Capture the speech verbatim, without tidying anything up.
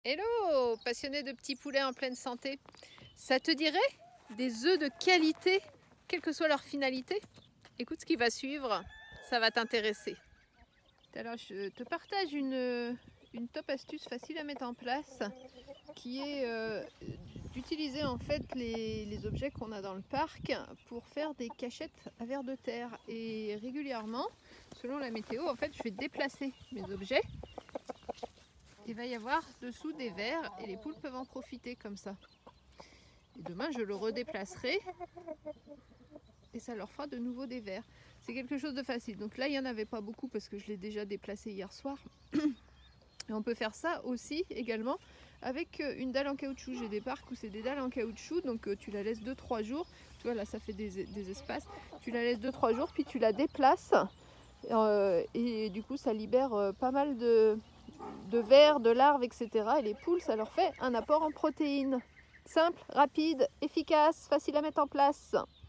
Hello, passionné de petits poulets en pleine santé. Ça te dirait des œufs de qualité, quelle que soit leur finalité? Écoute ce qui va suivre, ça va t'intéresser. Alors je te partage une, une top astuce facile à mettre en place qui est euh, d'utiliser en fait les, les objets qu'on a dans le parc pour faire des cachettes à vers de terre. Et régulièrement, selon la météo, en fait je vais déplacer mes objets. Il va y avoir dessous des vers et les poules peuvent en profiter comme ça. Et demain je le redéplacerai et ça leur fera de nouveau des vers. C'est quelque chose de facile. Donc là il n'y en avait pas beaucoup parce que je l'ai déjà déplacé hier soir. Et on peut faire ça aussi également avec une dalle en caoutchouc. J'ai des parcs où c'est des dalles en caoutchouc, donc tu la laisses deux trois jours. Tu vois là ça fait des, des espaces. Tu la laisses deux trois jours puis tu la déplaces euh, et du coup ça libère euh, pas mal de de vers, de larves, et cetera. Et les poules, ça leur fait un apport en protéines. Simple, rapide, efficace, facile à mettre en place.